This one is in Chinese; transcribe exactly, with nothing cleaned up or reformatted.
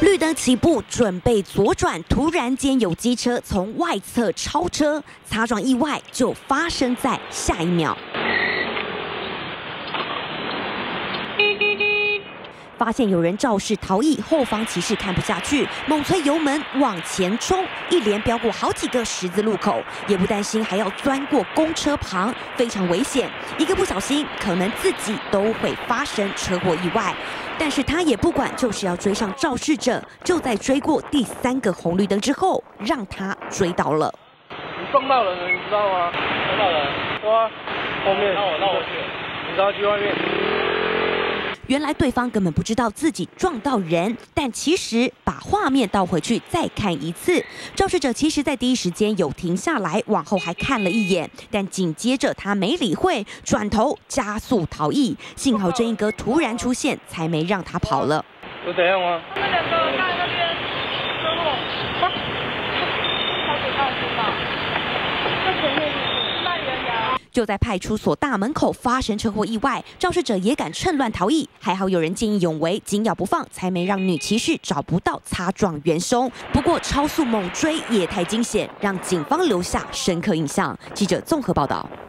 绿灯起步，准备左转，突然间有机车从外侧超车，擦撞意外就发生在下一秒。 发现有人肇事逃逸，后方骑士看不下去，猛催油门往前冲，一连飙过好几个十字路口，也不担心还要钻过公车旁，非常危险。一个不小心，可能自己都会发生车祸意外。但是他也不管，就是要追上肇事者。就在追过第三个红绿灯之后，让他追到了。 你撞到人了，你知道吗？撞到人，对啊，后面。那我那我去，你着急外面。 原来对方根本不知道自己撞到人，但其实把画面倒回去再看一次，肇事者其实在第一时间有停下来，往后还看了一眼，但紧接着他没理会，转头加速逃逸。幸好正义哥突然出现，才没让他跑了。 有怎样吗？ 他们两个在那边车祸，他给他知道，在前面卖人牙。 就在派出所大门口发生车祸意外，肇事者也敢趁乱逃逸，还好有人见义勇为，紧咬不放，才没让女骑士找不到擦撞元凶。不过超速猛追也太惊险，让警方留下深刻印象。记者综合报道。